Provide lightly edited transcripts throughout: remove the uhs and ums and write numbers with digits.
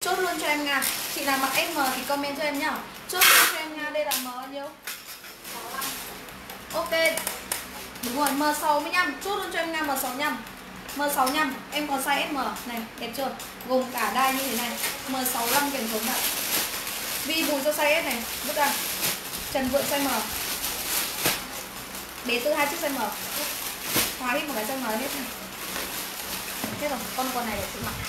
Chốt luôn cho em Nga. Chị nào mặc M thì comment cho em nhá. Chốt luôn cho em Nga. Đây là M bao nhiêu? 65. Ok. Đúng rồi, M65. Chốt luôn cho em Nga M65. M65. Em còn size SM. Này, đẹp chưa? Gồm cả đai như thế này. M65 kèm chống lại. Vi Bùi cho size S này. Vứt ra. Trần Vượng size M. Bé Tư 2 chiếc size M. Hóa hết một cái size M hết này. Hết rồi, con quần này để chị mặc.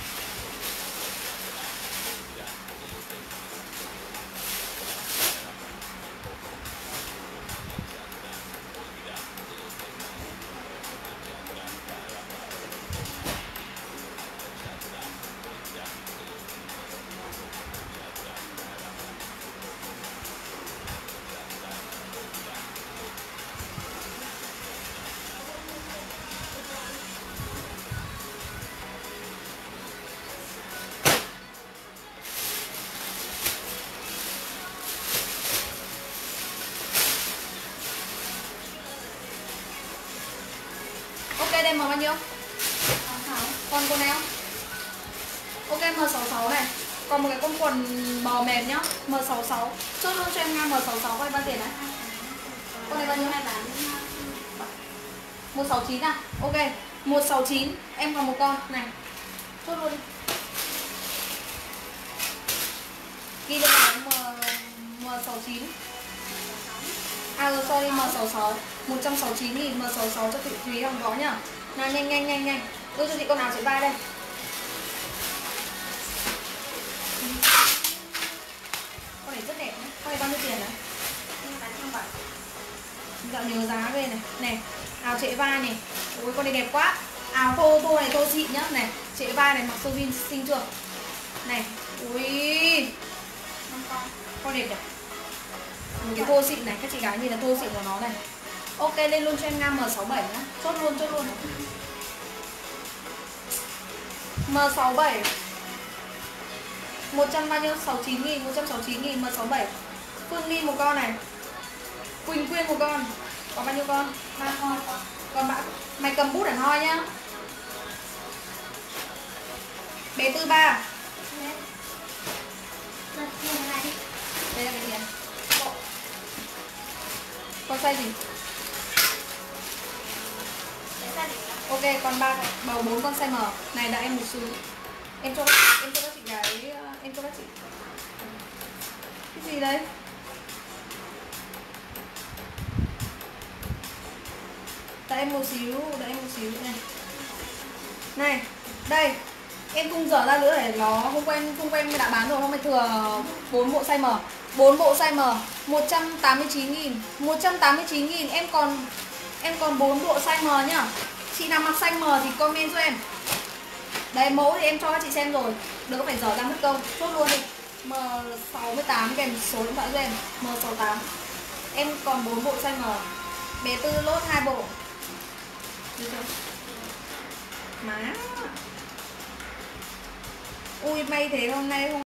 Ok, đây M bao nhiêu? 66. Còn quần này không? Ok, M66 này. Còn một cái con quần bò mềm nhá. M66. Chốt luôn cho em Nga M66 quay bao tiền đấy? Con này bao nhiêu? 169 à? Ok, 169. Em còn một con này. Chốt luôn đi. Ghi lên là M69. À rồi, sorry, M66. 169.000 M66 cho chị Thúy Hồng có nhá. Nào, nhanh. Đưa cho chị con nào chị vai đây. Con này rất đẹp nhá. Con này bao nhiêu tiền đấy? 870. Dạo nhớ giá ghê này. Này, áo trễ vai này. Ôi con này đẹp quá. Áo thô này thô xịn nhá. Này, trễ vai này mặc sơ vin xinh chưa? Này, ui. Con đẹp nhỉ? Một cái thô xịn này, các chị gái nhìn là thô xịn của nó này. Ok, lên luôn cho em Nga M67 nhá. Chốt luôn. M67 100 bao nhiêu? 69.000, 169.000 M67. Phương Ly một con này. Quỳnh Quyên một con. Có bao nhiêu con? 3 con. Còn bạn mày cầm bút hẳn hoi nhá. Bé Tư 3. Đây là cái gì ạ? Con size gì? Ok, còn 3 bầu 4 con size M. Này đã em một xíu. Em cho các chị gái, em cho các chị. Cái gì đấy? Đợi em một xíu này. Này, đây. Em không dở ra nữa để nó hôm quen đã bán rồi, hôm nay thừa 4 bộ size M. 4 bộ size M 189.000. 189.000 em còn 4 bộ size M nhá. Chị nào mặc size M thì comment cho em. Đấy, mẫu thì em cho các chị xem rồi. Đừng có phải dở ra mất công. Chốt luôn đi. M68 kèm số điện thoại cho em. M68. Em còn 4 bộ size M. Bé Tư lốt 2 bộ. Được chưa? Má. Ui may thế hôm nay không